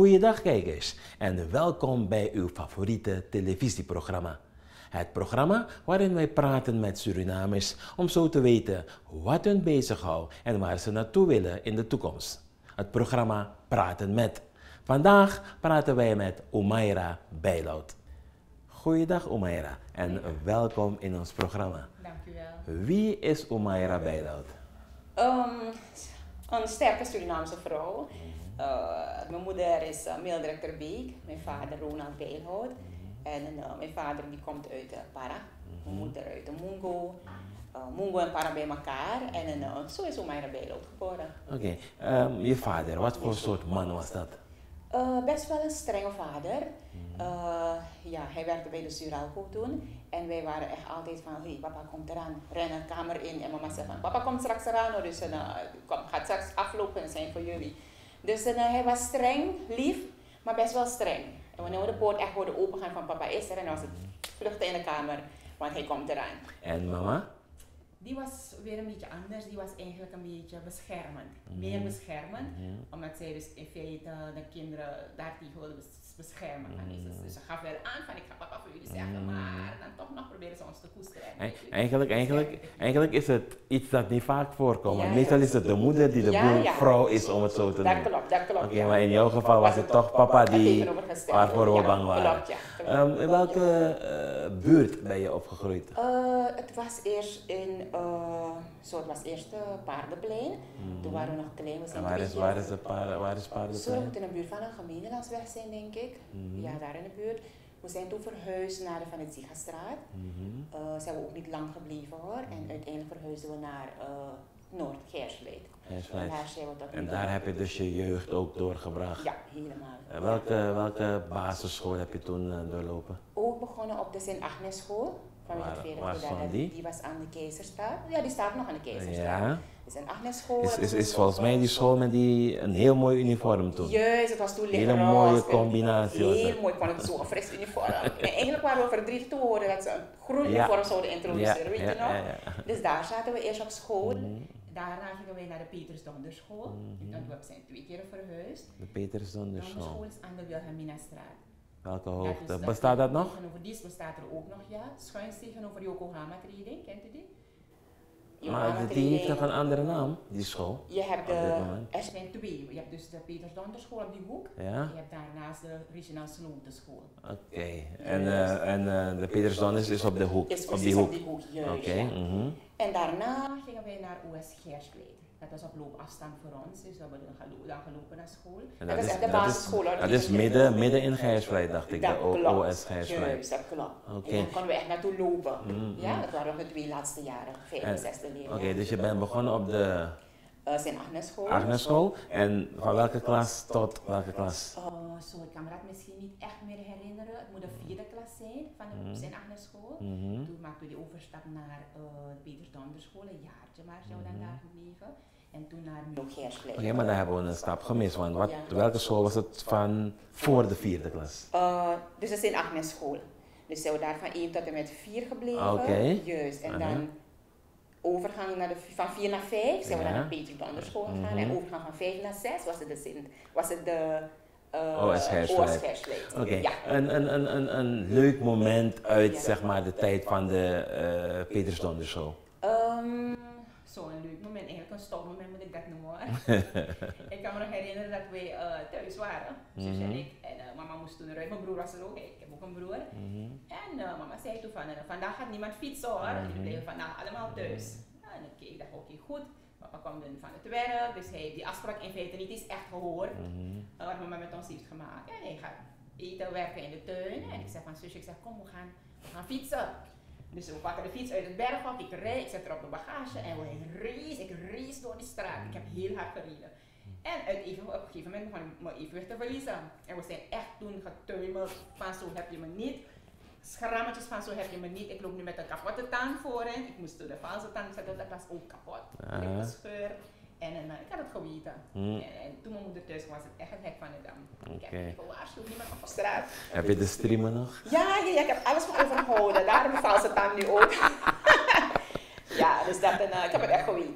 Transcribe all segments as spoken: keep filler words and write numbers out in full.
Goeiedag kijkers en welkom bij uw favoriete televisieprogramma. Het programma waarin wij praten met Surinamers om zo te weten wat hun bezighoudt en waar ze naartoe willen in de toekomst. Het programma Praten Met. Vandaag praten wij met Omaira Bijlout. Goeiedag Omaira en welkom in ons programma. Dank u wel. Wie is Omaira Bijlout? Um, een sterke Surinaamse vrouw. Uh, mijn moeder is uh, Mildred Ter Beek, mijn vader Ronald Bijlhout. En uh, mijn vader die komt uit uh, Para, mijn moeder uit de Mungo. Uh, Mungo en Para bij elkaar en uh, zo is Omaira Bijlout geboren. Oké, okay. um, je vader, wat voor soort man was dat? Uh, best wel een strenge vader. Uh, ja, hij werkte bij de Suralco toen. En wij waren echt altijd van, hé, papa komt eraan, ren een kamer in. En mama zei van, papa komt straks eraan, dus uh, kom, gaat straks aflopen zijn voor jullie. Dus uh, hij was streng, lief, maar best wel streng. En wanneer we de poort echt hoorden opengaan van papa is er, en dan was het vluchten in de kamer, want hij komt eraan. En mama? Die was weer een beetje anders, die was eigenlijk een beetje beschermend, mm. meer beschermend, mm. omdat zij dus in feite de kinderen daartegen wilde beschermen. Mm. Dus, dus ze gaf wel aan van ik ga papa voor jullie zeggen, mm. maar dan toch nog proberen ze ons te koesteren. E eigenlijk, eigenlijk, eigenlijk is het iets dat niet vaak voorkomt, ja, meestal is het de moeder die de ja, ja. vrouw is om het zo te dat doen. Klopt, dat klopt. Oké, okay, maar in jouw geval was het toch papa die waarvoor we bang waren. Klopt, ja. Klopt. Um, in welke uh, buurt ben je opgegroeid? Uh, het was eerst in Uh, zo, het was eerst uh, Paardenplein. Mm. Toen waren we nog klein. We en waar is, waar is, paar, waar is Paardenplein? Zo moet in de buurt van een gemeentelandsweg zijn, denk ik. Mm. Ja, daar in de buurt. We zijn toen verhuisd naar de Van het Ziegastraat. Mm -hmm. uh, zijn we ook niet lang gebleven hoor. En uiteindelijk verhuisden we naar uh, Noord-Geersvliet. En daar, zijn we en daar heb je dus je jeugd ook doorgebracht? Ja, helemaal. Uh, welke, welke basisschool heb je toen uh, doorlopen? Ook begonnen op de Sint-Agnes school. Waar, waar stond die? Die was aan de Keizerstraat. Ja, die staat nog aan de Keizerstraat. Ja. Dus een Agnes school. Is, is, is volgens mij die school met die een heel mooi uniform toen. Juist, het was toen een hele mooie combinatie. Heel mooi, ik vond het zo'n fris uniform. En eigenlijk waren we verdrietig te horen dat ze een groen uniform ja. zouden introduceren, ja. weet je ja, nog? Ja, ja, ja. Dus daar zaten we eerst op school. Mm. Daarna gingen wij naar de Peters Donderschool. Mm -hmm. En we zijn twee keer verhuisd. De Peters Donderschool. De school is aan de Wilhelminastraat. Welke hoogte? Dat bestaat dat nog? Die bestaat er ook nog, ja. Schuins tegenover Yokohama Trading, kent u die? Yokohama maar die heeft nog een andere naam, die school? Je hebt de, er zijn twee. Je hebt dus de Peters Donderschool op die hoek. Ja. En je hebt daarnaast de Reginald Sloten school. Oké. Okay. En, uh, en uh, de Peters Donders is op de hoek? Is op die hoek? op die hoek, juist. Oké. Okay. Ja. Mm -hmm. En daarna gingen wij naar O S Geersvliet. Dat was op loopafstand voor ons, dus we hebben dan gelopen naar school. En dat, dat is echt de basisschool. Dat, dat is midden, midden in Geersvliet, dacht ik, dat de O S Geersvliet. Juist, dat klopt. Okay. En dan konden we echt naartoe lopen. Mm -hmm. Ja, dat waren de twee laatste jaren, vijfde en zesde leerjaar. Oké, okay, dus je bent begonnen op de uh, Sint-Agnes school. Agnes school. En van welke klas tot welke klas? Uh, zo, ik kan me dat misschien niet echt meer herinneren. Het moet de vierde klas zijn van de mm -hmm. Sint-Agnes school. Mm -hmm. Toen maakten we die overstap naar uh, de Peters Donderschool, een jaartje maar zijn we dan daar gebleven. En toen naar Noord-Geersvliet. Oké, okay, maar daar hebben we een stap gemist, want wat, ja. welke school was het van voor de vierde klas? Uh, dus het is in Agnes school. Dus zijn we daar van één tot en met vier gebleven. Oké. Okay. Juist, en uh -huh. dan overgang naar de, van vier naar vijf zijn ja. we dan naar Peters Donderschool gegaan. Mm -hmm. En overgang van vijf naar zes was het de, Sint, was het de uh, O S Geersvliet. Oké, okay. ja. een, een, een, een, een leuk moment uit ja. zeg maar, de tijd van de uh, Peters Donderschool. Um, Zo'n leuk moment, eigenlijk een stom moment moet ik dat noemen hoor. Ik kan me nog herinneren dat wij uh, thuis waren, zus mm -hmm. en ik. En uh, mama moest toen eruit, mijn broer was er ook, ik heb ook een broer. Mm -hmm. En uh, mama zei toen van, uh, vandaag gaat niemand fietsen hoor, mm -hmm. jullie blijven vandaag allemaal thuis. Ja, en ik keek, dacht oké okay, goed, papa kwam dan van het werk, dus hij heeft die afspraak in feite niet eens echt gehoord. Mm -hmm. uh, wat mama met ons heeft gemaakt. En hij gaat eten, werken in de tuin. En ik zeg van zusje, ik zeg kom we gaan, we gaan fietsen. Dus we pakken de fiets uit het berghok, ik rijd, ik zet er op de bagage en we race, ik race door die straat. Ik heb heel hard gereden. En uit even, op een gegeven moment begon ik mijn evenwicht te verliezen. En we zijn echt toen getuimeld van zo heb je me niet. Schrammetjes van zo heb je me niet. Ik loop nu met een kapotte tand voorin. Ik moest de valse tand zetten, dat was ook kapot. Ik heb een scheur. En uh, ik had het geweten. Mm. En, en toen mijn moeder thuis was, was het echt het hek van de dam. Okay. Ik heb even waarschuwd, niemand op straat. Heb je de streamen nog? Ja, ja, ja, ik heb alles voor overgehouden. Daarom valt ze dan nu ook. Ja, dus dat, uh, ik heb het echt geweten.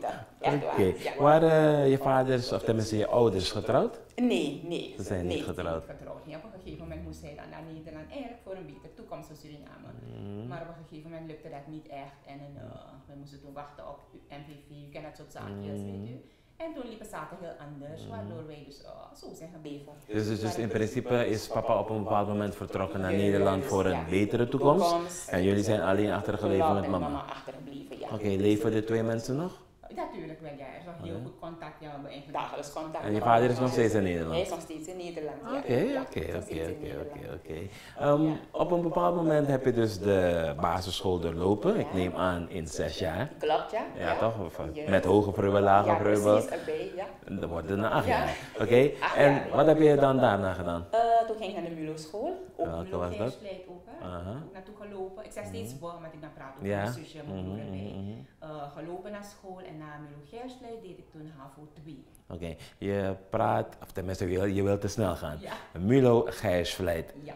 Echt waar. Oké. Ja. Waren je vaders, of tenminste je ouders getrouwd? Nee, nee. Ze zijn niet nee, getrouwd. Niet getrouwd. Nee, op een gegeven moment moest hij dan naar Nederland, eigenlijk voor een betere toekomst voor Suriname. Mm. Maar op een gegeven moment lukte dat niet echt en uh, we moesten toen wachten op M V V, u kent dat soort zaakjes, Mm. weet u. En toen liepen zaken heel anders, mm. waardoor wij dus uh, zo zijn gebleven. Dus, dus, dus in principe is papa op een bepaald moment vertrokken naar Nederland dus, voor een ja, betere toekomst. toekomst. En jullie zijn alleen achtergebleven met mama. mama achtergebleven, ja. Oké, okay, leven de twee mensen nog? Natuurlijk wel, ja. Er is nog heel goed contact, ja, we hebben eigenlijk dagelijks contact. En je vader is nog steeds in Nederland? Hij is nog steeds in Nederland, ja. Oké, oké, oké, oké, oké. Op een bepaald moment heb je dus de basisschool doorlopen, ja. Ik neem aan in zes jaar. Klopt, ja. Ja, ja. toch? Of, ja. Met hoge vreubel, lage ja, vreubel. Precies, erbij, ja. Dat wordt er naar acht ja. jaar. Oké, okay. En jaar, wat heb je dan daarna gedaan? Uh, toen ging ik naar de Mulo school. Ook welke was dat? Ook, hè. Uh-huh. Ook naartoe gelopen. Ik zeg steeds voor, want ik dan praat ook ja. met mijn zusje, mijn broer mm-hmm. erbij. Uh, gelopen naar school en na Mulo Geersleid deed ik toen HAVO twee. Oké, okay. Je praat, of tenminste je, je wilt te snel gaan. Ja. Mulo Geersleid. Ja.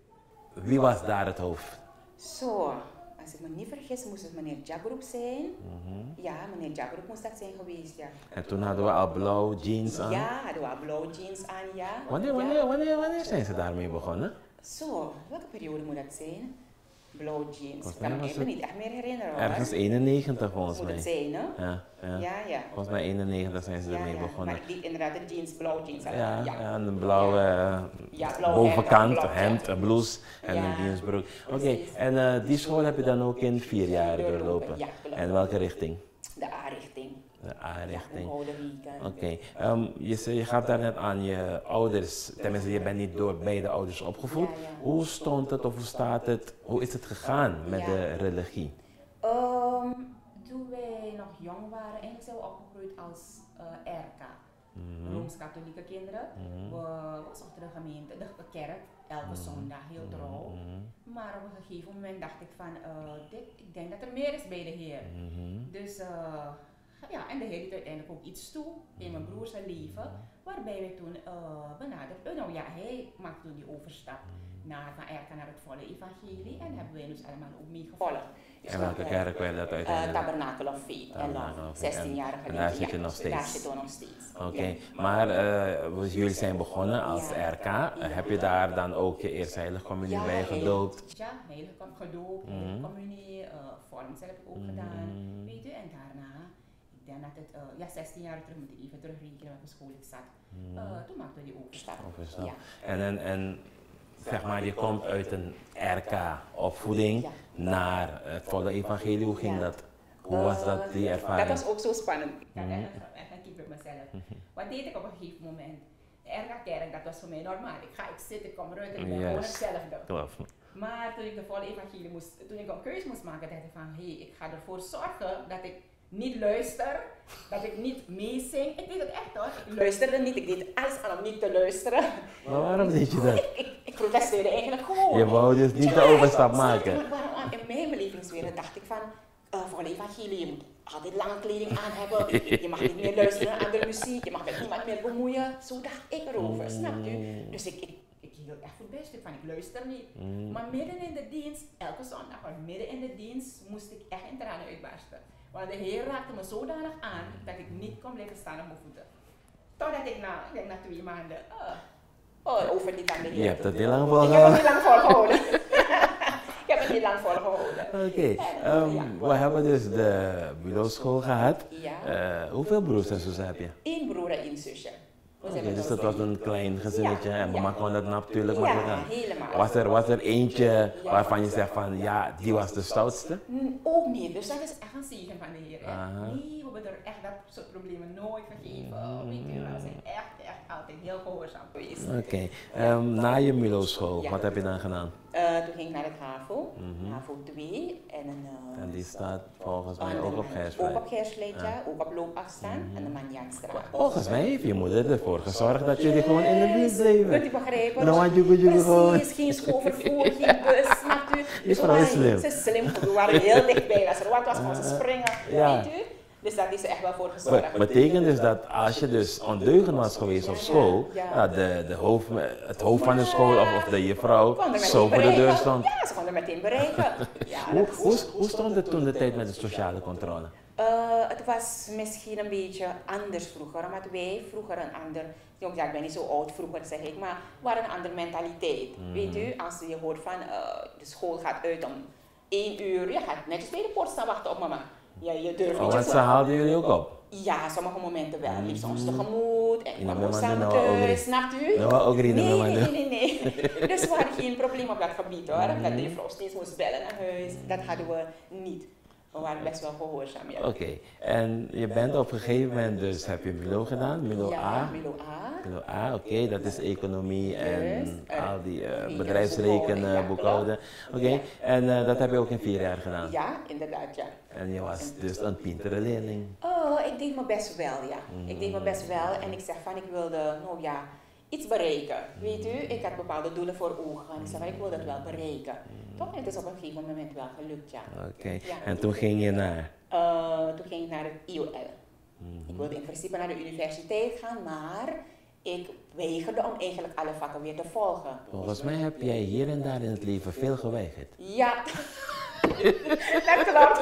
Wie was daar het hoofd? Zo, als ik me niet vergis moest het meneer Jagroep zijn. Mm-hmm. Ja, meneer Jagroep moest dat zijn geweest, ja. En toen hadden we al blauw jeans aan? Ja, hadden we al blauwe jeans aan, ja. Wanneer, wanneer, ja. wanneer, wanneer zijn ze daarmee begonnen? Zo, welke periode moet dat zijn? Blauwe jeans. Ik kan me was even niet echt meer herinneren hoor. Ergens eenennegentig volgens moet mij. het zijn, hè? Ja, ja. Ja, ja. Volgens mij eenennegentig zijn ze ja, ermee ja. begonnen. Maar ik liep inderdaad de jeans, blauwe jeans aan. Ja, ja. ja, een blauwe ja. Ja, blauwe bovenkant, hemd, hemd, een blouse en ja. een jeansbroek. Oké, okay. En uh, die school heb je dan ook in vier jaar doorlopen? Ja, en welke richting? De A-richting. De A-richting. Ja, de Oké, okay. um, je, je gaf daar net aan je ouders, tenminste je bent niet door beide ouders opgevoed. Ja, ja. Hoe stond het of hoe staat het, hoe is het gegaan met ja. de religie? Um, toen wij nog jong waren, eigenlijk zijn we opgegroeid als uh, R K. Mm-hmm. Rooms-katholieke kinderen. Mm-hmm. We was achter de gemeente, de kerk, elke mm-hmm. zondag heel trouw. Mm-hmm. Maar op een gegeven moment dacht ik van, uh, dit, ik denk dat er meer is bij de Heer. Mm-hmm. Dus uh, ja, en de Heer liet uiteindelijk ook iets toe in mijn broers leven, waarbij we toen uh, benaderd, uh, nou ja, hij maakte toen die overstap naar, van R K naar het volle evangelie en hebben wij dus allemaal ook meegevolgd. Dus en welke kerk werd dat uiteindelijk? Uh, Tabernacle of Faith en Love, zestien jaar geleden. En daar zit je nog steeds? Daar zitten we nog steeds. Oké, okay. ja. Maar uh, jullie zijn begonnen als ja. R K. Ja. Heb je daar dan ook je eerste heilige communie ja, bij gedoopt? Ja, heilige gedoopt, mm. heilige communie, uh, vormsel heb ik ook mm. gedaan, weet je, en daarna, ik denk dat het, uh, ja, zestien jaar terug, moet ik even terugrekenen welke school ik zat, uh, toen maakten we die overstap. overstap. Ja. En, en, en zeg maar, je komt uit een R K-opvoeding ja. naar het volle evangelie, hoe ging ja. dat? Hoe was dat, die ervaring? Dat was ook zo spannend. Ik had mm-hmm. echt een keer met mezelf. Mm-hmm. Wat deed ik op een gegeven moment? De R K-kerk, dat was voor mij normaal. Ik ga, ik zit, ik kom eruit en ik ben yes. gewoon hetzelfde. Klopt. Maar toen ik de volle evangelie moest, toen ik een keuze moest maken, dacht ik van, hé, hey, ik ga ervoor zorgen dat ik niet luister, dat ik niet meezing. Ik deed het echt hoor. Ik luisterde niet, ik deed alles aan om niet te luisteren. Maar waarom deed je dat? ik, ik, ik protesteerde eigenlijk gewoon. Je wou dus niet de overstap maken. In mijn belevingswereld dacht ik van, uh, voor de evangelie, je moet altijd lange kleding aan hebben. Je mag niet meer luisteren naar andere muziek, je mag met niemand meer bemoeien. Zo dacht ik erover, mm. snap u? Dus ik, ik, ik hield echt voor best van, ik luister niet. Mm. Maar midden in de dienst, elke zondag, maar midden in de dienst moest ik echt in tranen uitbarsten. Want de Heer raakte me zodanig aan dat ik niet kon blijven staan op mijn voeten. Totdat ik na, ik denk na twee maanden, uh, oh, over die aan de Heer. Je hebt het heel lang volgehouden. Ik heb het niet lang volgehouden. Ik heb het niet lang volgehouden. Oké, okay. um, ja. We hebben dus de Mulo-school gehad. Ja. Uh, hoeveel broers en zussen heb je? Eén broer en één zusje. Oké, okay, dus dat was een klein gezinnetje ja, en mama ja. kon dat natuurlijk ja, makkelijk aan. Helemaal. Was er, was er eentje ja. waarvan je zegt van ja, die was de stoutste? Ook niet, dus dat is echt een zegen van de Heer. Nee, we hebben er echt dat soort problemen nooit vergeven. Mm. Weet je, we zijn echt, echt altijd heel gehoorzaam geweest. Oké, okay. um, na je Mulo-school, ja. wat heb je dan gedaan? Uh, toen ging ik naar het HAVO, mm-hmm. HAVO twee. En, een, uh, en die staat volgens mij ook op Geersleid. Ook op Geersleid, ja. ja. Ook op loopafstand mm-hmm. en de Manjaanstraat. Volgens mij heeft je moeder ervoor gezorgd dat jullie gewoon in de buurt bleven. Kunt u begrijpen? Nou, want jullie jullie gewoon. Precies, geen schoolvervoer, geen bus, snapt u? Je vrouw is slim. Ze is slim, we waren heel dichtbij. Als er wat was, kon ze springen, ja. weet u? Dus dat is er echt wel voor gezorgd. Dat betekent dus dat als je dus ondeugend was geweest op school, ja, ja. Ja, de, de hoofd, het hoofd van de school of, of de juffrouw zo voor de deur stond. Ja, ze konden meteen bereiken. Ja, hoe, hoe, hoe stond het toen de tijd met de sociale controle? Uh, het was misschien een beetje anders vroeger, omdat wij vroeger een ander, ja, ik ben niet zo oud vroeger zeg ik, maar we hadden een andere mentaliteit. Mm. Weet u, als je hoort van uh, de school gaat uit om één uur, je gaat netjes bij de poort staan wachten op mama. Ja, je durft niet. Oh, wat ze haalden jullie ook op? Ja, sommige momenten wel. Je soms tegemoet en ja, dan samen thuis, snapt u? Nou, ook nee, nee, nee, nee, nee. Dus we hadden geen probleem op dat gebied hoor. Mm. Dat de vrouw steeds moest bellen naar huis, dat hadden we niet. We waren best wel gehoorzaam. Ja. Oké, okay. En je bent op een gegeven moment, dus heb je Milo gedaan, Milo ja, A. Milo A. Milo A, oké, okay, dat is economie en yes. al die uh, bedrijfsrekenen, ja, boekhouden. Oké, okay. Ja. En uh, dat heb je ook in vier jaar gedaan? Ja, inderdaad, ja. En je was dus een pintere leerling? Oh, ik deed me best wel, ja. Mm. Ik deed me best wel en ik zeg van ik wilde, nou ja, iets bereiken. Weet u, ik had bepaalde doelen voor ogen en ik zei van ik wil dat wel bereiken. Toch? En het is op een gegeven moment wel gelukt, ja. Oké, okay. Ja. En toen ging je naar? Uh, toen ging ik naar het I O L. Mm-hmm. Ik wilde in principe naar de universiteit gaan, maar ik weigerde om eigenlijk alle vakken weer te volgen. Volgens mij heb jij hier en daar in het leven veel geweigerd. Ja, dat klopt.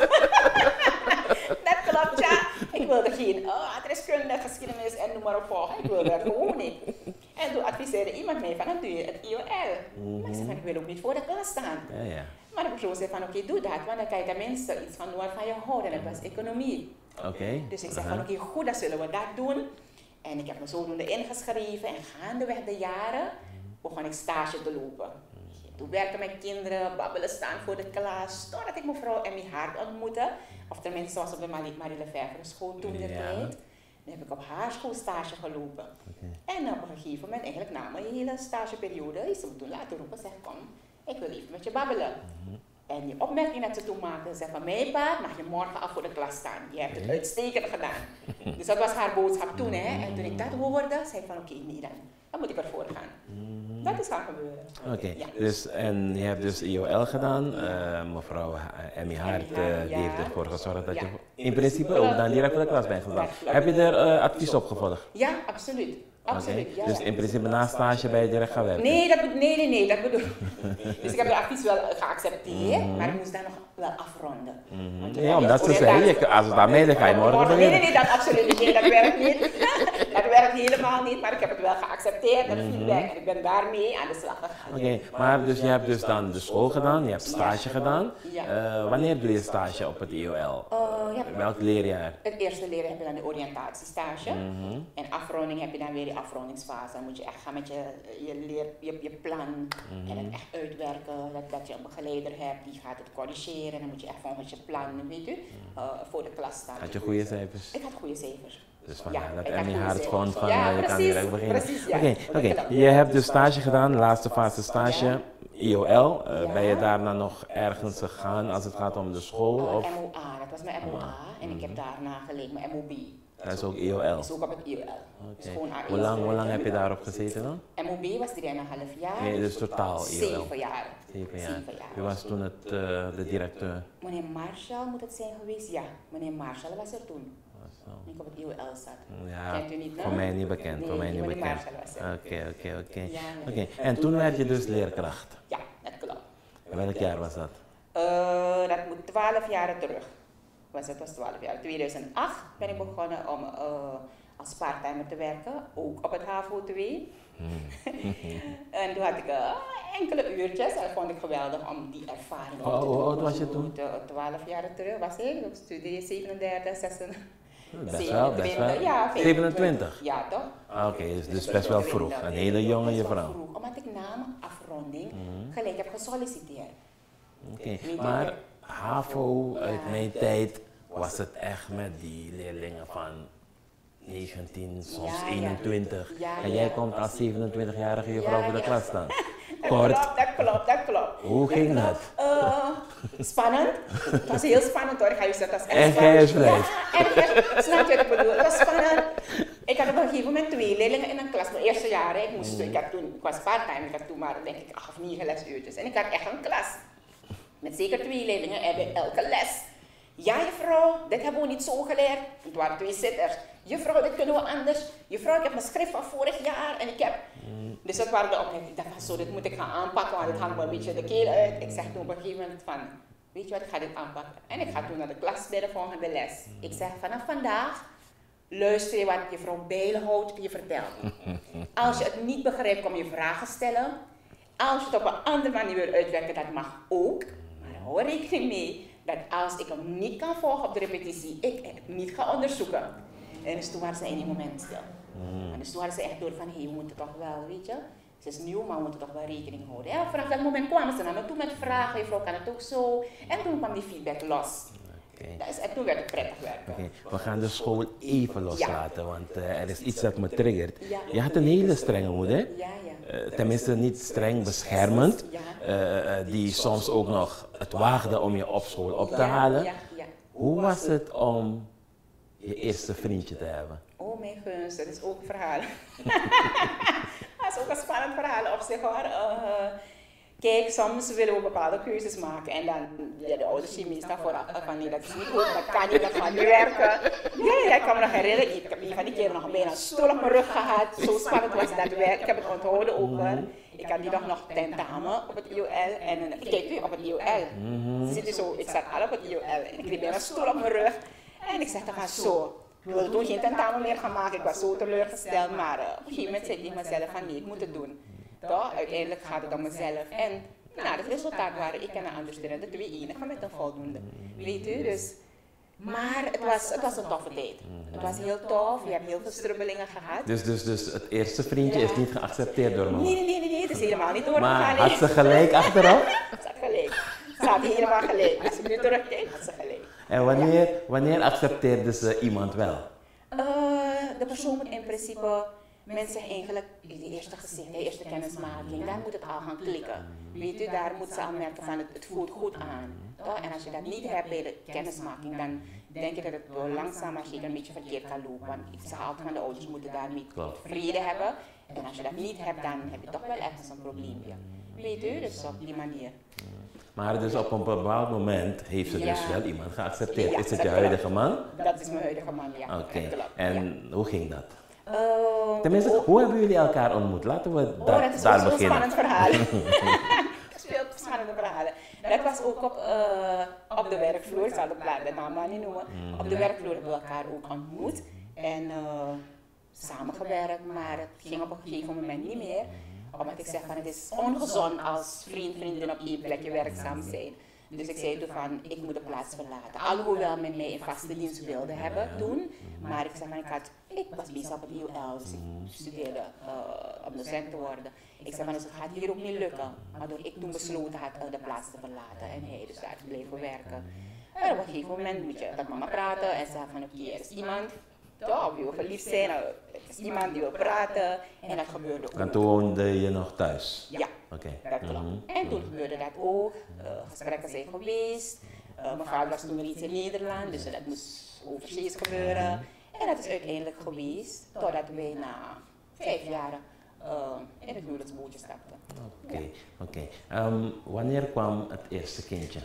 Dat klopt, ja. Ik wilde geen uh, adreskunde, geschiedenis en noem maar op volgen. Ik wilde dat gewoon niet. En toen adviseerde iemand mij van, dan doe je het I O L. Mm-hmm. Maar ik zei van, ik wil ook niet voor de klas staan. Ja, ja. Maar de persoon zei van, oké, okay, doe dat, want dan kan je tenminste iets van doen waarvan je houdt. En dat was economie. Oké. Okay. Dus ik zei uh-huh. van, oké, okay, goed, dan zullen we dat doen. En ik heb me zodoende ingeschreven en gaandeweg de jaren begon ik stage te lopen. Toen werken met kinderen, babbelen staan voor de klas, totdat ik mevrouw Emmy Hart ontmoette. Of tenminste, ze was op de Marie Lefevre school toen de tijd. Dan heb ik op haar school stage gelopen. Okay. En op een gegeven moment, eigenlijk na mijn hele stageperiode, is ze me toen laten roepen, zeg kom, ik wil even met je babbelen. Mm-hmm. En die opmerking dat ze toen maakte, zei van mijn paard mag je morgen af voor de klas staan. Je hebt het uitstekend gedaan. Dus dat was haar boodschap toen. Hè. En toen ik dat hoorde, zei ik van oké, okay, nee dan, dan moet ik ervoor gaan. Mm-hmm. Dat is gaan gebeuren. Oké, okay. Ja. Dus en je hebt dus I O L gedaan. Uh, mevrouw Emmy Hart uh, ja. die heeft ervoor gezorgd dat ja. je in principe ook dan direct voor de klas bent gegaan. Heb je er uh, advies op gevolgd? Ja, absoluut. Absoluut, okay. ja. Dus in principe na stage ben je direct gaan werken? Nee, dat, nee, nee, nee, dat bedoel ik. Dus ik heb de advies wel geaccepteerd, mm-hmm. maar ik moest daar nog wel afronden. Mm-hmm. Ja, omdat ze zeggen, als het daarmee dan ga je morgen beginnen. Nee, nee, nee, dat absoluut niet. Nee, dat werkt niet. Dat werkt helemaal niet, maar ik heb het wel geaccepteerd, dat mm-hmm. feedback. En ik ben daarmee aan de slag gegaan. Oké, okay. Maar dus je hebt dus dan de school gedaan, je hebt stage ja. gedaan. Ja. Uh, wanneer doe je stage op het I O L? Uh, ja, welk leerjaar? Het eerste leerjaar heb je dan de oriëntatiestage. Mm-hmm. En afronding heb je dan weer de afrondingsfase. Dan moet je echt gaan met je, je, leer, je, je plan mm-hmm. en het echt uitwerken. Dat, dat je een begeleider hebt die gaat het corrigeren. En dan moet je echt volgens je plan, weet u, uh, voor de klas staan. Had je goede cijfers? Ik had goede cijfers. Dus vandaar ja, dat Emmy Hart gewoon van, ja, uh, je precies, kan direct beginnen. Precies, ja. Oké, okay, okay. Je hebt dus stage gedaan, laatste fase stage, ja. I O L. Uh, ja. Ben je daarna nog ergens gegaan als het gaat om de school? Uh, of? M O A, dat was mijn M O A. En ik heb daarna geleerd mijn M O B. Dat is ook I O L? Dat is ook op het I O L. Okay. Hoe lang, hoe lang heb je daarop gezeten dan? M O B was drieënhalf jaar. Nee, dus totaal I O L? Zeven jaar. Zeven jaar. Zeven jaar. Wie was toen het, uh, de directeur? Meneer Marshall moet het zijn geweest, ja. Meneer Marshall was er toen. Toen ik op het I O L zat. Ja, kent u niet, voor mij niet bekend. Nee, voor mij niet bekend. Oké, oké, oké. En toen werd je dus leerkracht? Ja, dat klopt. Welk jaar was dat? Uh, dat moet twaalf jaar terug. Was het was twaalf jaar. tweeduizend acht ben ik begonnen om uh, als parttimer te werken, ook op het H A V O twee. En toen had ik uh, enkele uurtjes en dat vond ik geweldig om die ervaring op te doen. Hoe oud was je toen? twaalf jaar terug was ik, ik studeerde zevenendertig, zesendertig. Best wel, best wel. Ja, zevenentwintig? Ja, toch? Ah, oké, okay, dus, dus best wel vroeg. Een hele jonge juffrouw. Vroeg, omdat ik na mijn afronding mm-hmm. gelijk heb gesolliciteerd. Oké, okay. Maar H A V O uit ja. mijn tijd was het echt met die leerlingen van negentien, soms ja, eenentwintig. Ja. Ja, en jij ja. komt als zevenentwintigjarige juffrouw ja, voor de ja. klas staan. Kort. Dat klopt, dat klopt, dat klopt. Hoe ging dat? dat? Uh, spannend. Het was heel spannend hoor, ik ga je zeggen, dat was echt spannend. Ja, en echt, snap je wat ik bedoel? Het was spannend. Ik had op een gegeven moment twee leerlingen in een klas, mijn eerste jaar. Ik, moest, mm. ik, had toen, ik was part-time, ik had toen maar denk ik acht of negen lesuurtjes. En ik had echt een klas. Met zeker twee leerlingen en bij elke les. Ja juffrouw, dit hebben we niet zo geleerd. Het waren twee zitters. Juffrouw, dit kunnen we anders. Juffrouw, ik heb mijn schrift van vorig jaar en ik heb... Mm. Dus dat waren de opmerkingen. Ik dacht van zo, dit moet ik gaan aanpakken, want dit hangt me een beetje de keel uit. Ik zeg toen op een gegeven moment van... weet je wat, ik ga dit aanpakken. En ik ga toen naar de klas bij de volgende les. Ik zeg, vanaf vandaag luister je wat juffrouw Bijlhout je vertelt. Als je het niet begrijpt, kom je vragen stellen. Als je het op een andere manier wil uitwerken, dat mag ook. Maar hou er rekening mee dat als ik hem niet kan volgen op de repetitie, ik het niet ga onderzoeken. En dus toen waren ze in die moment stil. Mm. En dus toen hadden ze echt door van, hé, hey, we moeten toch wel, weet je, ze is nieuw, maar we moeten toch wel rekening houden. Ja, vanaf dat moment kwamen ze naar me toe met vragen, juffrouw, kan het ook zo? En toen kwam die feedback los. Okay. Dat is, en toen werd het prettig werken. Okay. We gaan de school even loslaten, ja. want uh, er is iets dat me triggert. Ja. Je had een hele strenge moeder, ja, ja. Uh, tenminste niet streng beschermend, ja. uh, uh, die soms ook nog het waagde om je op school op te ja, halen. Ja, ja. Hoe was het om je eerste vriendje te hebben? Oh mijn gunst, dat is ook een verhaal. Dat is ook een spannend verhaal op zich hoor. Uh, Kijk, soms willen we bepaalde keuzes maken en dan, ja, de ouders zien meestal vooraf van nee, dat is niet goed, dat kan niet, dat gaat niet werken. Ja, ja, ik kan me nog herinneren, ik heb een van die keer nog bijna een stoel op mijn rug gehad, zo spannend was dat werk, ik heb het onthouden ook wel. Ik had die dag nog tentamen op het I O L en kijk u op het I O L. Ze zitten zo, ik zat al op het I O L en ik kreeg bijna een stoel op mijn rug en ik zeg dan maar zo. Ik wilde toen geen tentamen meer gaan maken, ik was zo teleurgesteld, maar uh, op een gegeven moment zei ik mezelf van nee, ik moet het doen. Toch? Uiteindelijk gaat het om mezelf. En nou, het resultaat waren ik en een andere student, de twee enigen met een voldoende. Weet u, dus. Maar het was, het was een toffe tijd. Het was heel tof, je hebt heel veel strubbelingen gehad. Dus, dus, dus het eerste vriendje ja. is niet geaccepteerd door mama? Nee, nee, nee, nee, nee, het is helemaal niet door Maar had ze gelijk achteraf? Ze had gelijk. Ze had helemaal gelijk. Als je nu terugkijkt, had ze gelijk. En wanneer, wanneer accepteerde ze iemand wel? Uh, de persoon moet in principe... Mensen eigenlijk, die eerste gezicht, de eerste kennismaking, daar moet het al gaan klikken. Weet u, daar moet ze al merken van het, het voelt goed aan. Toch? En als je dat niet hebt bij de kennismaking, dan denk ik dat het wel langzaam maar zeker een beetje verkeerd kan lopen. Want ik zeg altijd van de ouders moeten daarmee vrede hebben. En als je dat niet hebt, dan heb je toch wel ergens een probleempje. Weet u, dus op die manier. Maar dus op een bepaald moment heeft ze ja. dus wel iemand geaccepteerd. Ja, is het je klopt. huidige man? Dat is mijn huidige man, ja. Oké, okay. en ja. hoe ging dat? Uh, Tenminste, oh, hoe hebben jullie elkaar ontmoet? Laten we oh, da dat is daar ook beginnen. Dat is een spannend verhaal. Veel spannende verhalen. Dat was ook op, uh, op de werkvloer, ik zal de, de naam maar niet noemen. Mm. Op de werkvloer hebben we elkaar ook ontmoet en uh, samengewerkt, maar het ging op een gegeven moment niet meer. Omdat ik zeg van het is ongezond als vriend, vriendin op één plekje werkzaam zijn. Dus ik zei toen van, ik moet de plaats verlaten. Alhoewel men mij in vaste dienst wilde hebben toen. Maar ik zei van, ik, had, ik was bezig op het I O L, dus ik studeerde uh, om docent te worden. Ik zei van, dus het gaat hier ook niet lukken. Waardoor ik toen besloten had uh, de plaats te verlaten en hij dus daar te blijven werken. En op een gegeven moment moet je met mama praten en zei van, oké, okay, er is iemand toch, wie wil verliefd zijn, er is iemand die wil praten en dat gebeurde ook. En toen woonde je nog thuis? Ja. Okay. Dat klopt. Mm-hmm. En toen gebeurde dat ook. Uh, gesprekken zijn geweest. Uh, mijn vader was toen reeds in Nederland, dus dat moest overzees gebeuren. En dat is uiteindelijk geweest, totdat wij na vijf jaar uh, in het huwelijksbootje stapten. Oké, okay. ja. okay. um, wanneer kwam het eerste kindje?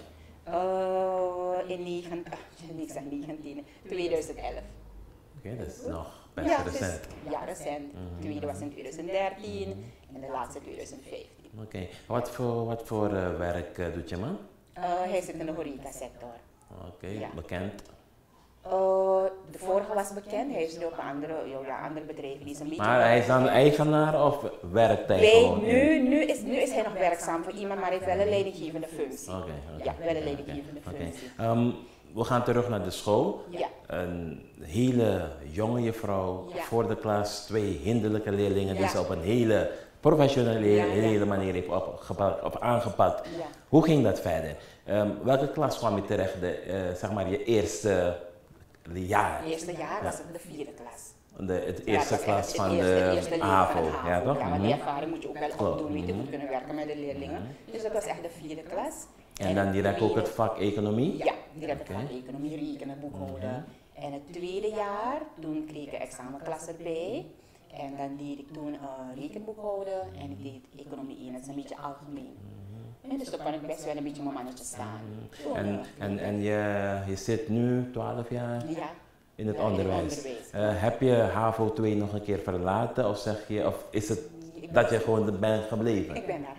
Uh, in negen, uh, ik zeg negentien, tweeduizend elf. Oké, okay, dat is nog best ja, recent. Is, ja, recent. Mm-hmm. De tweede was in twintig dertien mm-hmm. en de laatste twintig vijftien. Oké, okay. wat voor, wat voor uh, werk uh, doet je man? Uh, hij zit in de horecasector. Oké, okay. ja. bekend? Uh, de vorige was bekend, hij is nu op andere, ja, andere bedrijven. Die is een beetje maar hij is dan eigenaar of werkt hij nee, gewoon? Nu, nu, is, nu is hij nog werkzaam voor iemand, maar hij heeft wel een leidinggevende functie. Oké, okay, okay, ja, wel een leidinggevende okay, functie. Okay. Um, we gaan terug naar de school. Ja. Een hele jonge juffrouw ja. voor de klas, twee hinderlijke leerlingen ja. die ze op een hele professionele ja, ja. hele manier heeft op, op aangepakt. Ja. Hoe ging dat verder? Um, welke klas kwam je terecht, de, uh, zeg maar je eerste jaar? Het eerste jaar was het de vierde klas. De, het eerste ja, klas van eerste, de, eerste de A V O, ja toch? Ja, want die mm-hmm. ervaring moet je ook wel Klopt. opdoen, weet je, moet kunnen werken met de leerlingen. Mm-hmm. Dus dat was echt de vierde klas. En, en dan direct ook het vak economie? Ja, direct okay. het vak economie, rekenen, boekhouden. Mm-hmm. En het tweede jaar, toen kreeg ik een examenklas erbij. En dan deed ik toen uh, rekenboekhouden en ik deed economie één, dat is een beetje algemeen. Mm-hmm. En dus dan kan ik best wel een beetje mijn mannetje staan. Mm-hmm. En, uh, en, en je, je zit nu twaalf jaar ja. in het ja, onderwijs. In het onderwijs. Uh, heb je H A V O twee nog een keer verlaten of zeg je, of is het dat je gewoon bent gebleven? Ik ben daar gebleven,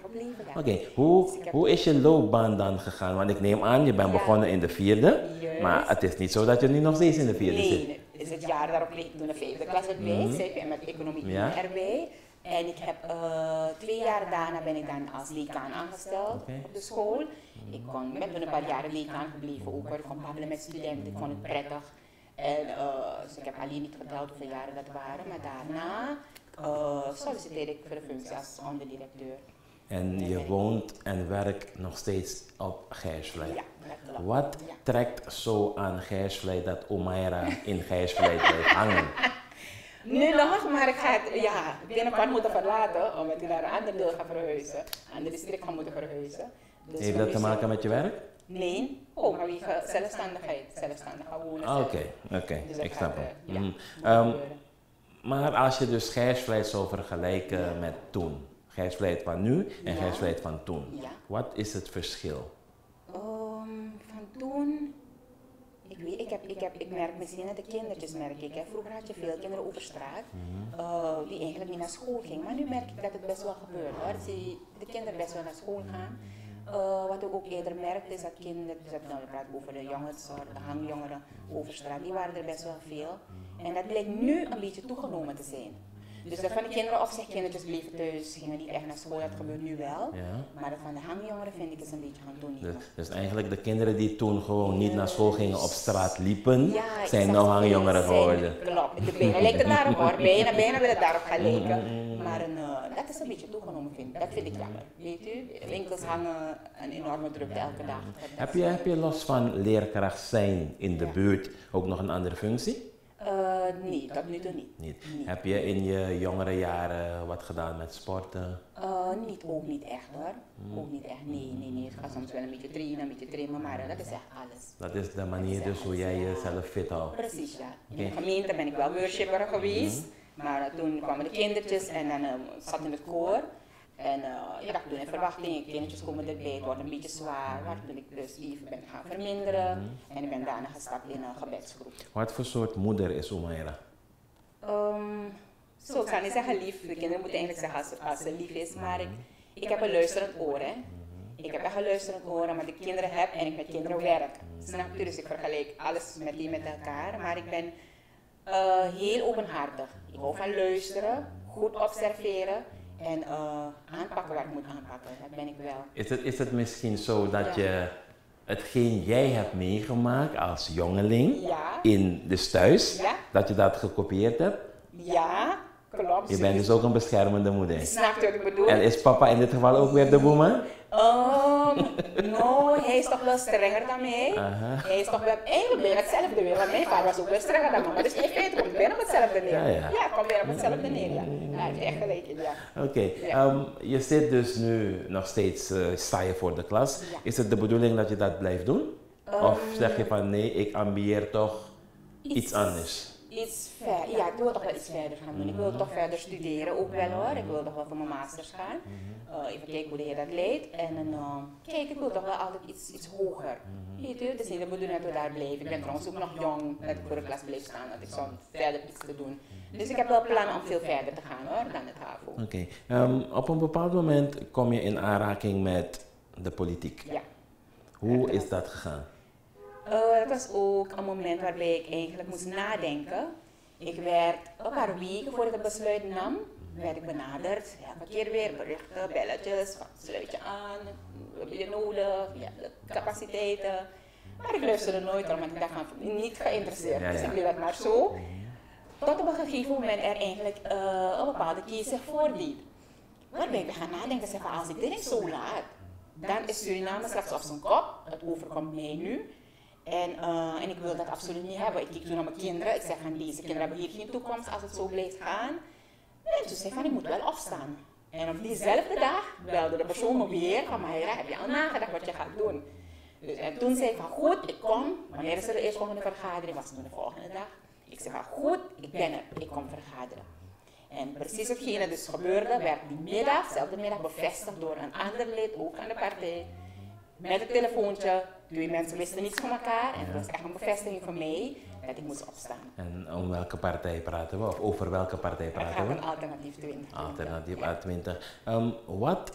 Oké, okay. hoe, hoe is je loopbaan dan gegaan? Want ik neem aan, je bent ja. begonnen in de vierde, Juist. maar het is niet zo dat je nu nog steeds in de vierde nee, zit. Nee, het is het jaar daarop kreeg ik toen de vijfde klas erbij, mm-hmm. zit en met economie ja. erbij. En ik heb uh, twee jaar daarna ben ik dan als decaan aangesteld okay. op de school. Mm-hmm. Ik kon, ben toen een paar jaren decaan gebleven ook, ik kon babbelen met studenten, ik vond het prettig. En uh, dus ik heb alleen niet geteld hoeveel jaren dat waren, maar daarna uh, solliciteerde ik voor de functie als onderdirecteur. En je woont en werkt nog steeds op Gijsvlei. Ja, dat klopt. Wat ja. trekt zo aan Gijsvlei dat Omaira in Gijsvlei blijft hangen? Nu nog, maar ik ga het ja, binnenkort moeten verlaten, omdat ik naar een ander deel ga verhuizen. Een ander district ga moeten verhuizen. Dus heeft dat te maken met je werk? Nee, oh, maar wie zelfstandigheid, zelfstandig wonen. Oké, oké, okay, okay. dus ik snap het. Ja, mm. um, maar als je dus Gijsvlei zou vergelijken ja. met toen, Gijsvlei van nu en ja. Gijsvlei van toen, ja. wat is het verschil? Um, van toen, ik weet, ik, heb, ik, heb, ik merk misschien dat de kindertjes merk ik. Hè. Vroeger had je veel kinderen over straat mm-hmm. uh, die eigenlijk niet naar school gingen, maar nu merk ik dat het best wel gebeurt hoor. Dat de kinderen best wel naar school gaan. Uh, wat ik ook eerder merkte is dat kinderen, dus dat, nou, we praten over de jongens, de hangjongeren over straat, die waren er best wel veel. En dat blijkt nu een beetje toegenomen te zijn. Dus dat van de kinderen of zeg kindertjes bleven thuis, gingen niet echt naar school, dat gebeurt nu wel. Ja. Maar dat van de hangjongeren vind ik is een beetje gaan toenemen. Dus, dus eigenlijk de kinderen die toen gewoon niet naar school gingen, op straat liepen, ja, zijn nou hangjongeren geworden. Klopt, bijna lijkt het daarop hoor, bijna, bijna wil het daarop gaan lijken. Maar een, uh, dat is een beetje toegenomen, vind ik. Dat vind ik jammer. Weet u, winkels hangen een enorme drukte elke dag. Heb je, heb je los van leerkracht zijn in de ja. buurt ook nog een andere functie? Uh, nee, tot nu toe niet. niet. niet. Heb je in je jongere jaren wat gedaan met sporten? Uh, niet, ook niet echt hoor. Hmm. Ook niet echt, nee, nee, nee. Ik ga soms wel een beetje trainen, een beetje trainen, maar dat is echt alles. Dat is de manier is dus hoe jij jezelf fit houdt? Precies, ja. Okay. In de gemeente ben ik wel worshipper geweest, hmm. maar uh, toen kwamen de kindertjes en dan uh, zat in het koor. En uh, ik dacht toen in verwachting, kindertjes komen erbij, het wordt een beetje zwaar. Maar toen ik dus even ben gaan verminderen mm-hmm. en ik ben daarna gestapt in een gebedsgroep. Wat voor soort moeder is Omaira? Um, zo, ik zou niet zeggen lief, de kinderen moeten eigenlijk zeggen als, als ze lief is, maar ik, ik heb een luisterend oor. Hè. Ik heb echt een luisterend oor, omdat ik kinderen heb en ik met kinderen werk. Snap je? Dus ik vergelijk alles met die met elkaar, maar ik ben uh, heel openhartig. Ik hou van luisteren, goed observeren. En uh, aanpakken waar ik moet aanpakken, dat ben ik wel. Is het, is het misschien zo dat ja. je hetgeen jij hebt meegemaakt als jongeling ja. in de thuis, ja. dat je dat gekopieerd hebt? Ja, klopt. Je bent dus ook een beschermende moeder. Snap je wat ik bedoel? En is papa in dit geval ook weer de boeman? Um, no, hij is toch wel strenger dan mij. Uh-huh. Hij is toch wel eigenlijk bijna hetzelfde weer. Want mijn vader was ook wel strenger dan mama. Dus in feite komt bijna op hetzelfde neer. Ja, ja. ja komt bijna op hetzelfde neer. Ja, ja heb je echt gelijk in, ja. Oké, okay. ja. um, je zit dus nu nog steeds, uh, sta je voor de klas. Ja. Is het de bedoeling dat je dat blijft doen? Um, of zeg je van nee, ik ambieer toch iets, iets anders? Iets ver, ja, ik wil toch wel iets verder gaan doen. Ik wil toch verder studeren, ook wel hoor. Ik wil toch wel voor mijn masters gaan. Uh, even kijken hoe de heer dat leidt. En uh, kijk, ik wil toch wel altijd iets, iets hoger. Weet u, het is niet de bedoeling dat we daar blijven. Ik ben trouwens ook nog jong, dat ik voor de klas blijf staan. Dat ik zo verder iets te doen. Dus ik heb wel plannen om veel verder te gaan hoor, dan het HAVO. Oké, okay. um, op een bepaald moment kom je in aanraking met de politiek. Ja. Hoe is dat gegaan? Uh, dat was ook een moment waarbij ik eigenlijk moest nadenken. Ik werd een paar weken voordat ik het besluit nam, werd ik benaderd. Ja, een keer weer berichten, belletjes, wat sluit je aan, wat heb je nodig, ja, de capaciteiten. Maar ik luisterde nooit om, want ik dacht van niet geïnteresseerd. Ja, ja. Dus ik deed dat maar zo. Tot op een gegeven moment er eigenlijk uh, een bepaalde keuze zich voordeed. Waarbij ik gaan nadenken, zeg van als ik dit is zo laat, dan is Suriname straks op zijn kop, het overkomt mij nu. En, uh, en ik wil dat absoluut niet hebben. Ik kijk toen naar mijn kinderen. Ik zeg van deze kinderen hebben hier geen toekomst als het zo blijft gaan. En toen zei ik van ik moet wel opstaan. En op diezelfde dag belde de persoon me weer van Mayra, heb je al nagedacht wat je gaat doen? Dus, en toen zei ik van goed, ik kom. Wanneer is er de eerstvolgende vergadering? Was het de volgende dag. Ik zei van goed, ik ben er. Ik kom vergaderen. En precies hetgene dus gebeurde, werd die middag, dezelfde middag bevestigd door een ander lid, ook aan de partij. Met het telefoontje, twee mensen wisten niets van elkaar en het was echt een bevestiging voor mij dat ik moest opstaan. En om welke partij praten we? Of over welke partij praten we? Alternatief twintig. Alternatief ja. twintig. Um, wat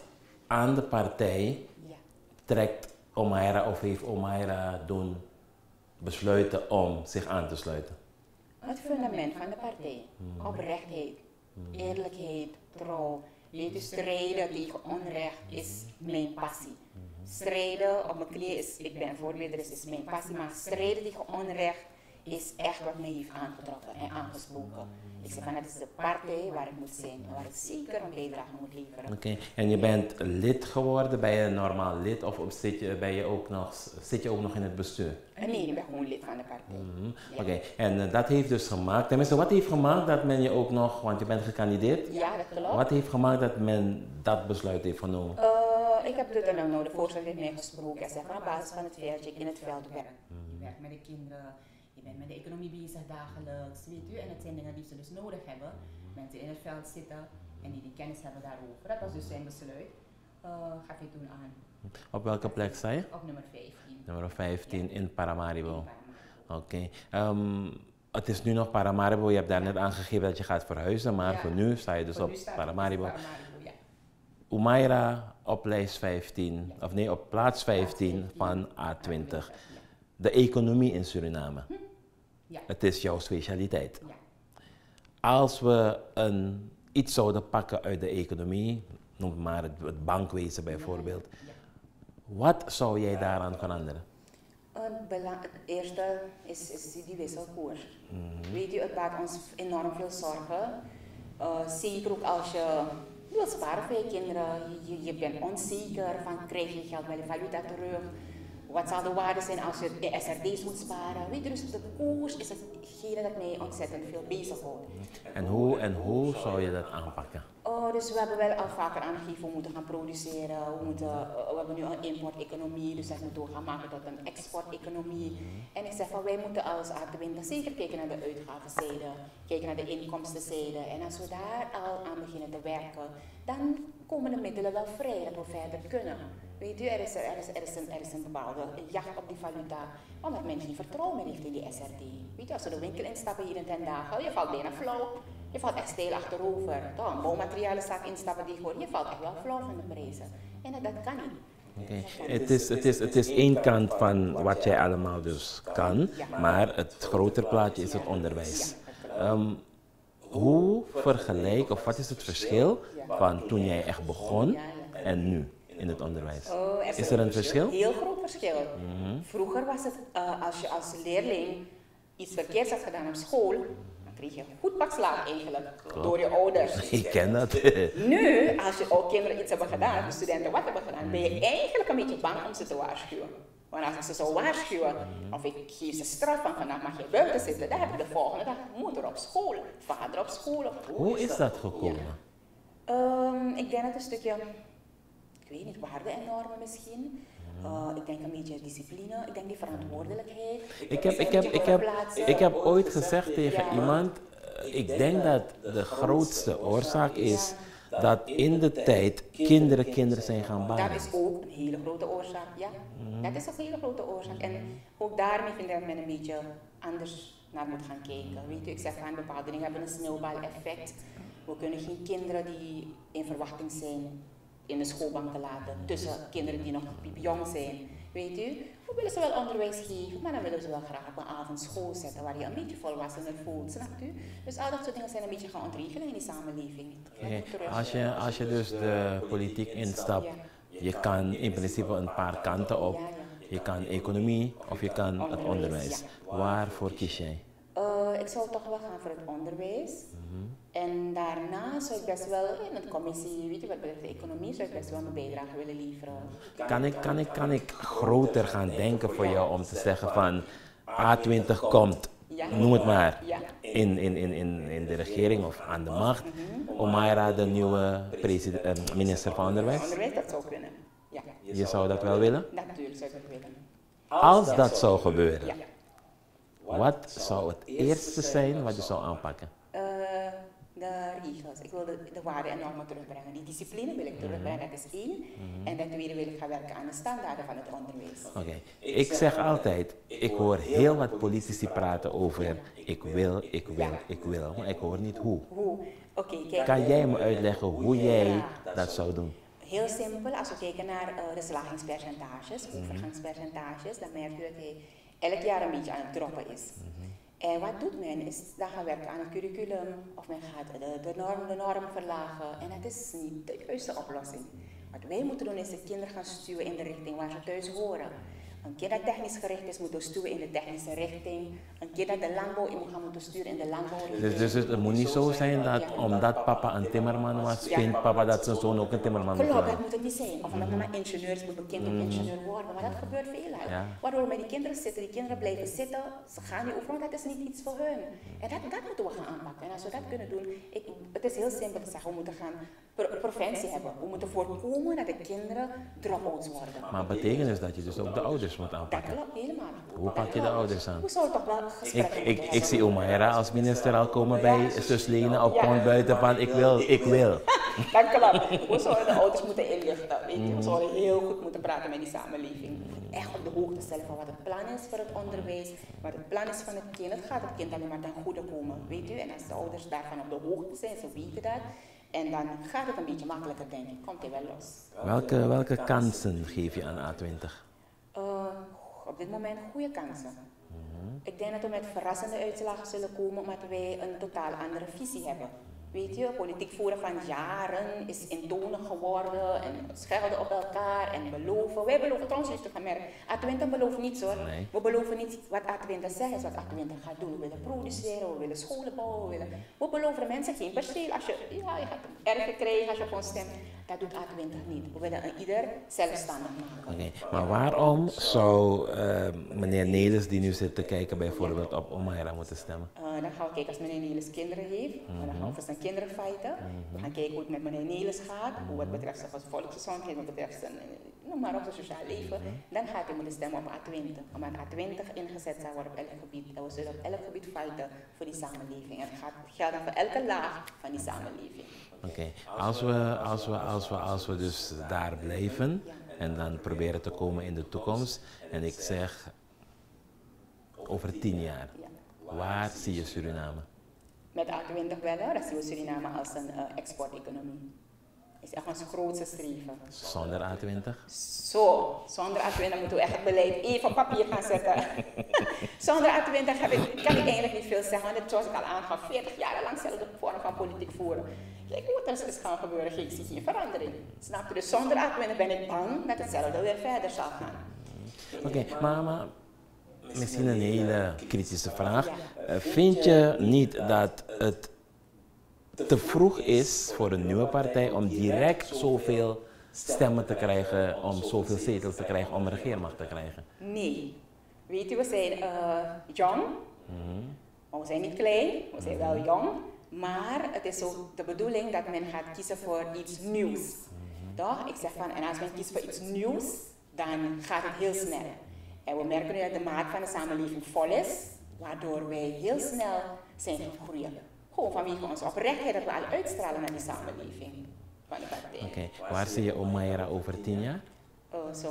aan de partij Ja. trekt Omaira of heeft Omaira doen besluiten om zich aan te sluiten? Het fundament van de partij. Oprechtheid, eerlijkheid, trouw. Weet je, strijden tegen onrecht is mijn passie. Strijden op mijn knieën is, ik ben voorbeelder, is, is mijn passie. Maar strijden tegen onrecht is echt wat mij heeft aangetrokken en aangesproken. Ik zeg van, het is de partij waar ik moet zijn, waar ik zeker een bijdrage moet leveren. Oké, okay. En je bent lid geworden, ben je een normaal lid of zit je, ben je ook nog, zit je ook nog in het bestuur? Nee, ik ben gewoon lid van de partij. Mm-hmm. Ja. Oké, okay. En uh, dat heeft dus gemaakt, tenminste wat heeft gemaakt dat men je ook nog, want je bent gekandideerd? Ja, dat klopt. Wat heeft gemaakt dat men dat besluit heeft genomen? Uh, ik heb dit nou, nou de voorzitter heeft mij gesproken en zei van op basis van het feit dat ik in het veld werk. Mm. Je werkt met de kinderen. Je bent met de economie bezig dagelijks, weet u, en het zijn dingen die ze dus nodig hebben. Mensen in het veld zitten en die die kennis hebben daarover. Dat was dus zijn besluit. Uh, gaf hij toen aan. Op welke plek sta je? Op nummer vijftien. Nummer vijftien ja. in Paramaribo. Paramaribo. Oké. Okay. Um, het is nu nog Paramaribo, je hebt daar ja. net aangegeven dat je gaat verhuizen, maar ja. voor nu sta je dus voor op Paramaribo. Paramaribo ja. Omaira op lijst vijftien, ja. of nee, op plaats vijftien van A twintig. Ja. De economie in Suriname. Hm. Ja. Het is jouw specialiteit. Ja. Als we een, iets zouden pakken uit de economie, noem maar het, het bankwezen bijvoorbeeld, ja. Ja. Wat zou jij daaraan veranderen? Het, belang, het eerste is, is die wisselkoers. Mm-hmm. Weet je, het baart ons enorm veel zorgen. Uh, zeker ook als je wilt sparen voor je kinderen, je, je bent onzeker van krijg je geld bij de valuta terug. Wat zal de waarde zijn als je de S R D's moet sparen? Weet je, dus de koers is hetgene dat mij ontzettend veel bezighoudt. En hoe, en hoe zou je dat aanpakken? Oh, dus we hebben wel al vaker aangegeven, we moeten gaan produceren. We, moeten, uh, we hebben nu een importeconomie, dus dat moeten we gaan maken tot een exporteconomie. En ik zeg van, wij moeten als Aardewinter zeker kijken naar de uitgavenzijde, kijken naar de inkomstenzijde. En als we daar al aan beginnen te werken, dan komen de middelen wel vrij dat we verder kunnen. Weet u, er is, er, is, er, is een, er is een bepaalde jacht op die valuta, omdat men geen vertrouwen meer heeft in die S R D. Weet je, als we de winkel instappen hier in ten dagen, je valt bijna flauw. Je valt echt stijl achterover. Toch, een bouwmaterialenzaak instappen die gewoon, je valt echt wel flauw van de prijzen. En dat, dat kan niet. Okay. Het is, het is, het is één kant van wat jij allemaal dus kan, maar het grotere plaatje is het onderwijs. Um, hoe vergelijk, of wat is het verschil van toen jij echt begon en nu in het onderwijs? Oh, er is er een verschil? Een heel groot verschil. Mm-hmm. Vroeger was het, uh, als je als leerling iets verkeerds had gedaan op school, kreeg je goed pak slaag eigenlijk, Klopt. door je ouders. Ik ken dat. Nu, als je ook kinderen iets hebben gedaan, de studenten wat hebben gedaan, ben je eigenlijk een beetje bang om ze te waarschuwen. Want als ik ze zou waarschuwen, of ik geef ze straf van vandaag mag je buiten zitten, dan heb je de volgende dag moeder op school, vader op school. Hoe is dat gekomen? Ja. Um, ik denk dat een stukje, ik weet niet, waarde en normen misschien. Uh, ik denk een beetje discipline, ik denk die verantwoordelijkheid. Ik heb, ik heb, ik heb, ik heb ooit gezegd tegen ja. iemand, uh, ik denk dat de grootste oorzaak is ja. dat in de tijd kinderen kinderen zijn gaan baren. Dat is ook een hele grote oorzaak, ja. Mm. Dat is een hele grote oorzaak. En ook daarmee vind ik dat men een beetje anders naar moet gaan kijken. Weet u, ik zeg van bepaalde dingen hebben een sneeuwbaleffect. We kunnen geen kinderen die in verwachting zijn in de schoolbanken laten, tussen kinderen die nog jong zijn. Weet u, we willen ze wel onderwijs geven, maar dan willen ze wel graag op een avondschool zetten waar je een beetje volwassenen voelt, snapt u? Dus al dat soort dingen zijn een beetje gaan ontregelen in die samenleving. Okay. Als, je, als je dus de politiek instapt, ja. je kan in principe een paar kanten op. Je kan economie of je kan onderwijs, het onderwijs. Ja. Waarvoor kies jij? Uh, ik zou toch wel gaan voor het onderwijs. Mm-hmm. En daarna zou ik best wel in de commissie, weet je wat betreft de economie, zou ik best wel mijn bijdrage willen leveren. Kan ik, kan ik, kan ik groter gaan denken voor jou om te zeggen van A twintig komt, ja. noem het maar, ja. in, in, in, in, in de regering of aan de macht. Mm-hmm. Omaira de nieuwe president, uh, minister van Onderwijs? Onderwijs, dat zou kunnen. Ja. Je zou dat wel willen? Natuurlijk zou ik dat willen. Als dat zou gebeuren. Ja. Wat zou het eerste zijn wat je zou aanpakken? Uh, de regels. Ik wil de, de waarden en normen terugbrengen. Die discipline wil ik terugbrengen, dat is één. Mm-hmm. En ten tweede wil ik gaan werken aan de standaarden van het onderwijs. Oké. Okay. Ik zeg altijd, ik hoor heel wat politici praten over ik wil, ik wil, ik wil. Maar ik hoor niet hoe. Hoe? Okay, kijk. Kan jij me uitleggen hoe jij dat zou doen? Heel simpel, als we kijken naar uh, de slagingspercentages, overgangspercentages, dan merk je dat hij elk jaar een beetje aan het droppen is. Mm-hmm. En wat doet men is, dan gaan we werken aan het curriculum, of men gaat de, de, norm, de norm verlagen. En dat is niet de juiste oplossing. Wat wij moeten doen is de kinderen gaan stuwen in de richting waar ze thuis horen. Een kind dat technisch gericht is, moet we stuwen in de technische richting. Een kind dat de landbouw in moet gaan, moeten sturen in de landbouwrichting. Dus, dus het moet niet zo zijn dat ja. omdat papa een timmerman was, vindt ja. papa dat zijn zoon ook een timmerman moet worden. Klopt, dat moet het niet zijn. Of omdat mama ingenieur is, moet mijn kind ook ingenieur worden. Maar dat gebeurt veel uit. Ja. Waardoor we met die kinderen zitten, die kinderen blijven zitten, ze gaan niet oefenen, dat is niet iets voor hun. En dat, dat moeten we gaan aanpakken. En als we dat kunnen doen, ik, het is heel simpel te zeggen, we moeten gaan preventie hebben. We moeten voorkomen dat de kinderen drop-outs worden. Maar betekent dus dat je dus ook de ouders moet aanpakken? Dat klopt, helemaal. Hoe pak je de ouders aan? Hoe zou het toch wel ik, ik, ik zie Omaira als minister al komen bij zus Lena op Pont buiten van ik wil, ik wil. Dat klopt. We zouden de ouders moeten inlichten. Weet je? We zouden heel goed moeten praten met die samenleving. Echt op de hoogte stellen van wat het plan is voor het onderwijs, wat het plan is van het kind. Het gaat het kind alleen maar ten goede komen, weet u. En als de ouders daarvan op de hoogte zijn, ze weten dat. En dan gaat het een beetje makkelijker, denk ik. Komt hij wel los. Welke, welke kansen geef je aan A twintig? Uh, op dit moment goede kansen. Mm-hmm. Ik denk dat we met verrassende uitslagen zullen komen, omdat wij een totaal andere visie hebben. Weet je, politiek voeren van jaren is eentonig geworden en schelden op elkaar en beloven. Wij beloven trouwens niet te gaan merken. A twintig belooft niets hoor. Nee. We beloven niet wat A twintig zegt, is wat A twintig gaat doen. We willen produceren, we willen scholen bouwen, we, willen... we beloven de mensen geen perceel. Als je, ja, je gaat erger krijgen als je gewoon stemt. Dat doet A twintig niet. We willen een ieder zelfstandig maken. Okay. Maar waarom zou uh, meneer Nelis, die nu zit te kijken bijvoorbeeld op Omaira, moeten stemmen? Uh, dan gaan we kijken als meneer Nelis kinderen heeft. Mm-hmm. Dan gaan we voor zijn kinderen fighten. Mm-hmm. We gaan kijken hoe het met meneer Nelis gaat. Mm-hmm. Hoe het betreft zijn volksgezondheid, wat betreft zijn, noem maar op, zijn sociaal leven. Mm-hmm. Dan gaat hij moeten stemmen op A twintig. Omdat A twintig ingezet zal worden op elk gebied. En we zullen op elk gebied fighten voor die samenleving. En het gaat gelden voor elke laag van die samenleving. Oké, okay. als, we, als, we, als, we, als we dus daar blijven en dan proberen te komen in de toekomst en ik zeg over tien jaar, waar zie je Suriname? Met A twintig wel, hè? Dan zien we Suriname als een uh, exporteconomie. Dat is echt ons grootste streven. Zonder A twintig? Zo, zonder A twintig moeten we echt het beleid even op papier gaan zetten. Zonder A twintig heb ik, kan ik eigenlijk niet veel zeggen, want zoals ik al aangaf, veertig jaar lang dezelfde vorm van politiek voeren. Kijk wat er is gaan gebeuren, ik zie geen verandering. Snap je? Dus zonder A twintig ben ik bang dat hetzelfde weer verder zal gaan. Oké, okay, maar, maar misschien een hele kritische vraag. Uh, vind je niet dat het te vroeg is voor een nieuwe partij om direct zoveel stemmen te krijgen, om zoveel zetels te krijgen, om regeermacht te krijgen? Nee. Weet je, we zijn uh, jong, mm-hmm. maar we zijn niet klein, we zijn wel jong. Maar het is ook de bedoeling dat men gaat kiezen voor iets nieuws. Mm-hmm. Toch? Ik zeg van, en als men kiest voor iets nieuws, dan gaat het heel snel. En we merken nu dat de maat van de samenleving vol is, waardoor wij heel snel zijn gaan groeien. Gewoon vanwege onze oprechtheid dat we al uitstralen naar die samenleving. Oké, okay. Waar zie je Omaira over tien jaar? Oh, zo.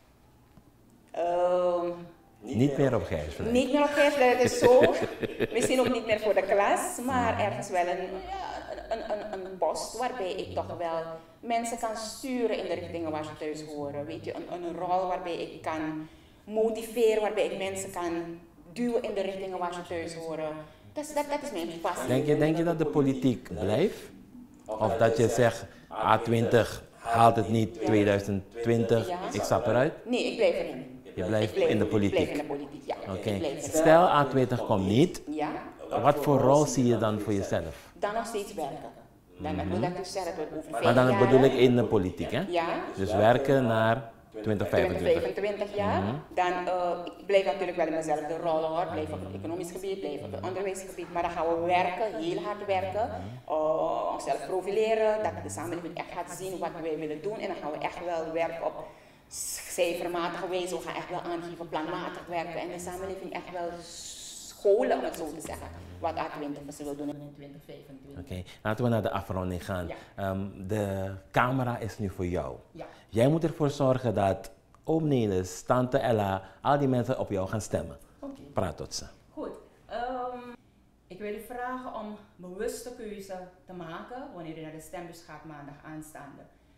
Um, niet, niet meer op Gijsveld. Niet meer op Gijsveld, het is zo. Misschien ook niet meer voor de klas, maar ergens wel een, ja, een, een, een post waarbij ik toch wel mensen kan sturen in de richtingen waar ze thuis horen. Weet je, een, een rol waarbij ik kan motiveren, waarbij ik mensen kan duwen in de richtingen waar ze thuis horen. Dat, dat, dat is mijn passie. Denk je, denk je dat de politiek blijft? Of dat je zegt, A twintig haalt het niet, twintig twintig, ja. Ik stap eruit? Nee, ik blijf erin. Je blijft in de politiek? Ik blijf in de politiek, ja. Oké. Okay. Stel A twintig komt niet, ja. Wat voor rol zie je dan voor jezelf? Dan nog steeds werken. Dan mm-hmm. wil ik dus zeggen dat we over vijf Maar dan jaar, bedoel ik in de politiek, hè? Ja. Dus werken naar twintig vijfentwintig. twintig vijfentwintig jaar. Mm-hmm. Dan uh, ik blijf natuurlijk wel in mezelfde rol hoor. Blijf op het economisch gebied, blijf op het onderwijsgebied. Maar dan gaan we werken, heel hard werken. Uh, onszelf profileren, dat de samenleving echt gaat zien wat wij willen doen. En dan gaan we echt wel werken op cijfermatige wijze. We gaan echt wel aangeven, planmatig werken. En de samenleving echt wel scholen, om het zo te zeggen. Wat A twintig ze wil doen in twintig vijfentwintig. Oké, okay. Laten we naar de afronding gaan. Ja. Um, de camera is nu voor jou. Ja. Jij moet ervoor zorgen dat oom Nelis, tante Ella, al die mensen op jou gaan stemmen. Okay. Praat tot ze. Goed. Um, ik wil u vragen om bewuste keuze te maken wanneer u naar de stembus gaat maandag aanstaande.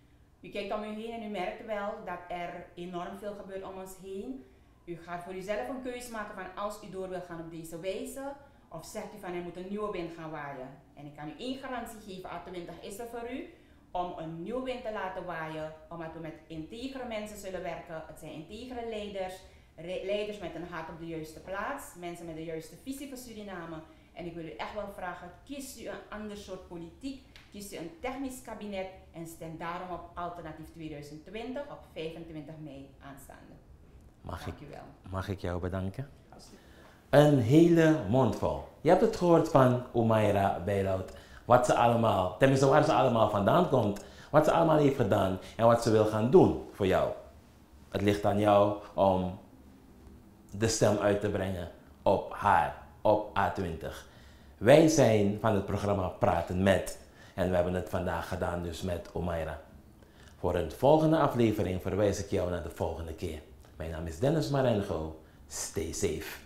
U kijkt om u heen en u merkt wel dat er enorm veel gebeurt om ons heen. U gaat voor uzelf een keuze maken van als u door wil gaan op deze wijze. Of zegt u van er moet een nieuwe wind gaan waaien. En ik kan u één garantie geven, A twintig is er voor u. Om een nieuwe wind te laten waaien. Omdat we met integere mensen zullen werken. Het zijn integere leiders. Leiders met een hart op de juiste plaats. Mensen met de juiste visie voor Suriname. En ik wil u echt wel vragen, kies u een ander soort politiek. Kies u een technisch kabinet. En stem daarom op alternatief tweeduizend twintig op vijfentwintig mei aanstaande. Mag Dank ik, u wel. mag ik jou bedanken? Een hele mond vol. Je hebt het gehoord van Omaira Bijlout. Wat ze allemaal, tenminste waar ze allemaal vandaan komt. Wat ze allemaal heeft gedaan en wat ze wil gaan doen voor jou. Het ligt aan jou om de stem uit te brengen op haar, op A twintig. Wij zijn van het programma Praten Met. En we hebben het vandaag gedaan dus met Omaira. Voor een volgende aflevering verwijs ik jou naar de volgende keer. Mijn naam is Dennis Marengo. Stay safe.